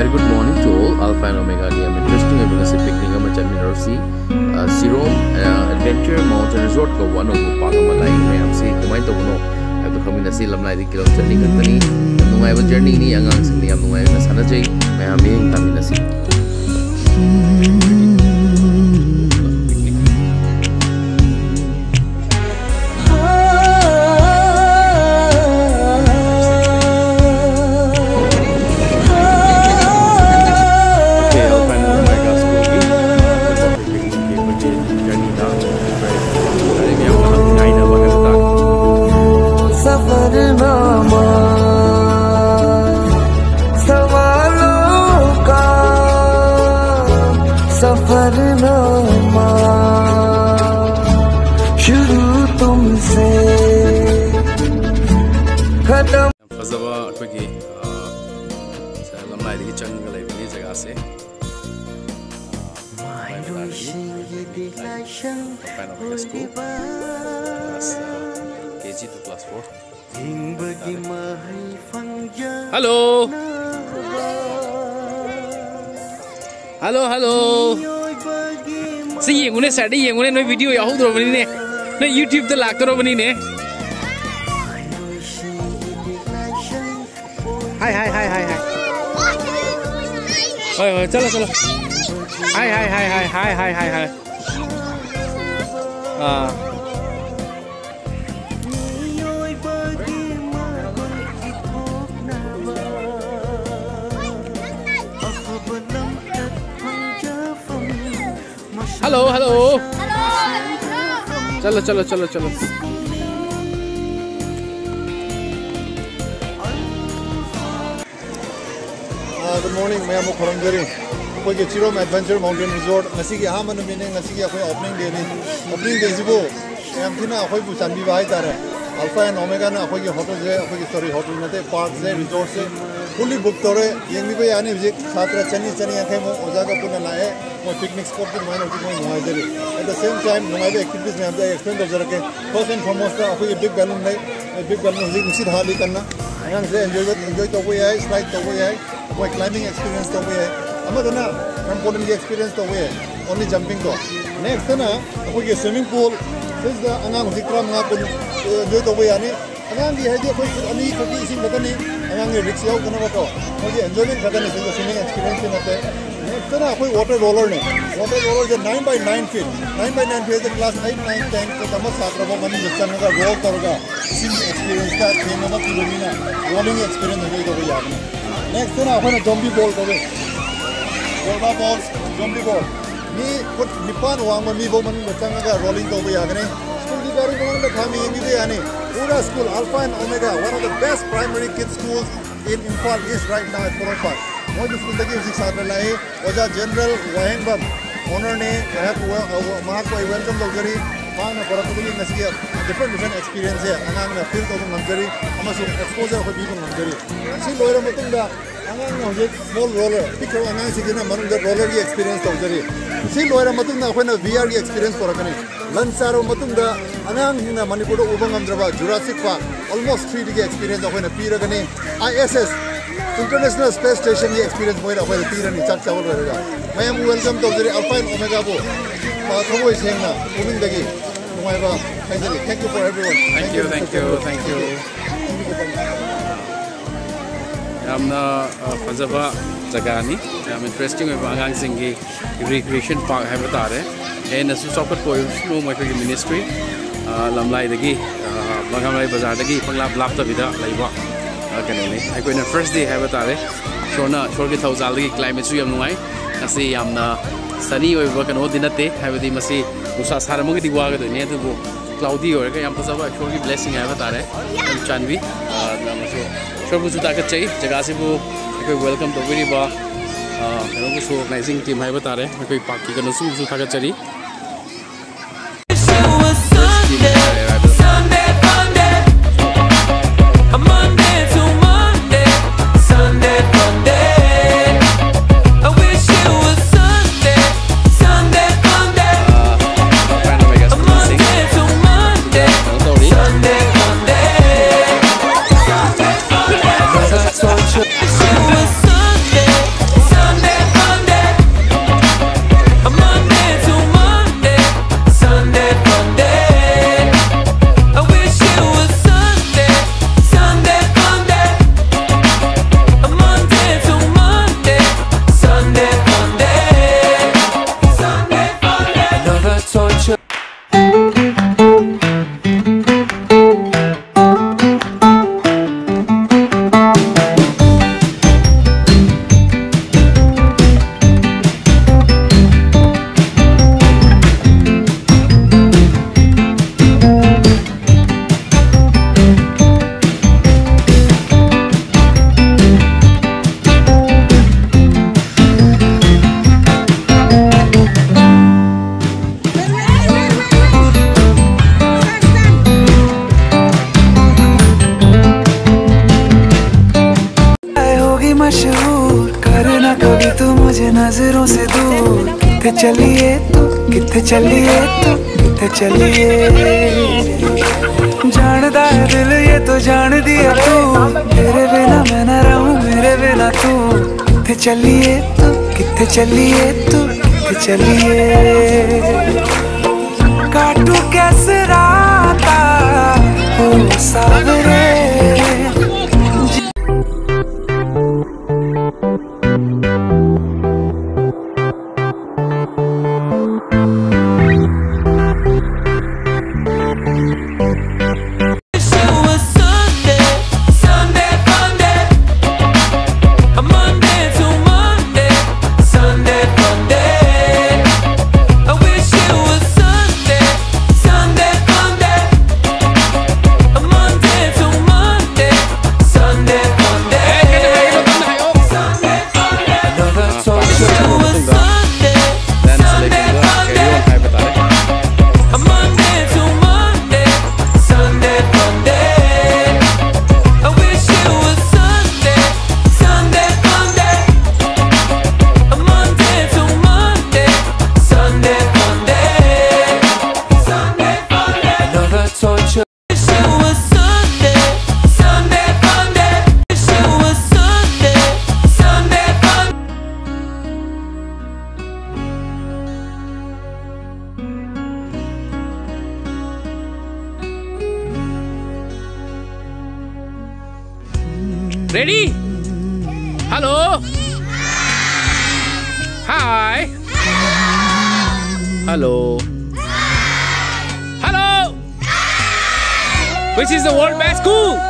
good morning to all. Alpha and Omega game interesting because picnic ama Chaminersi Chirom Adventure Mountain Resort ko one of Pagamalai mayam si kumai to no have to come in si Lamlai di kilometer ni company nungai ba journey ni angang sing ni am nungai na sana jai mayam yang tamina si Safarnama शुरू तुमसे खत्म फजवा अखोगी लम्लाई दी चंग लेबनी जगह से KG 2 class 4 Hello Hello hello See ngune side ngune no video ya hodro bani ne no YouTube te lag karo bani ne Hi hi hi hi hi Hoy chalo chalo Hi hi hi hi hi hi hi hi Hello, hello. Chalo, chalo, chalo, chalo. Good morning. I am Porompat. We are Chirom Adventure Mountain Resort. Nasi ki aha manu meaning nasi ki akoi opening day ni. Opening day jibo. I am thina akoi busan bi bahai tare. Alpha and Omega na akoi ki hotel je, akoi ki story hotel na te park je, resort se fully booked tore. Yang ni ko yani visit satra chani akhe mo ojaga puna lae. Mo picnic spot pe mine okti mo nuai deri. At the same time, nuai activities mein amda explain kar jara ke. First and foremost akoi big balloon nahi. Big balloon visit nisit hali karna. Ayang se enjoy to we hai, slide to we hai. Koi climbing experience to we hai. Amma na trampoline ki experience to we hai. Only jumping to. Next na akoi ki swimming pool. This the angang zikram nga pun enjoy to we ani. Angang di hai je koi ani khati isin batani. Angang ni risk yau kana bato. Koi enjoyment khata ni swimming experience na te. Next na koi water roller ne. Water roller je 9 by 9 feet. 9 by 9 feet the class 8 9 10 to tamas satra ko mani bachcha na roll karoga. Isin experience ka thema ma pilomina. Rolling experience enjoy to we yaadna. Next na apna zombie ball kabe. Golba balls zombie ball. Ni put nipan wang ma mi bo mani bachcha na rolling to we yaadne. School ki bari ko na khami engi de ani. Pura school Alpha and Omega, one of the best primary kids schools in Imphal East right now at Porompat. Moi school tagi usik satra lai oja general wahengbam honor ne kahat mahak ko welcome logari mana porapuli nasiya different experience hai angang na feel to ngamjari amasu exposure ko bi ko ngamjari si loira matunda angang na hoje small roller picture angang sigina manung roller ki experience to jari si loira matunda khona VR ki experience korakani lansaro matunda angang na manipur ubang amdraba Jurassic Park almost 3D ki experience khona piragani ISS International Space Station ki experience moira khona pirani chak chawal raga I am welcome to the Alpha and Omega bo thomoi sengna ubing dagi numai ba thank you for everyone thank you Amna fazaba jaga ni am interesting we bangang singi recreation park hai batare and asu support ko no mai ko ministry lamlai dagi bangamlai bazar dagi panglap lap ta bida laiba kane ni ai ko na first day hai batare shorna shorgi thousand dagi climate su yam nuai asi amna sunny oi ba kano dinate hai badi masi usa saramo gi diwa ga do ne du cloudy or ka yam fazaba shorgi blessing hai batare chanvi namaso Shorbu juta ka chai jaga se bu koi welcome to very ba kano ko show organizing team hai batare koi park ki kano su thaga chari मुझे नजरों से दूर किथे चलिए तू किथे चलिए तू किथे चलिए जानदा है दिल ये तो जान दिया तू मेरे बिना मैं न रहूं मेरे बिना तू किथे चलिए तू किथे चलिए तू किथे चलिए काटू कैसे राता हो सावरे Ready? Hello? Hi? Hello? Hello? Which is the world best school?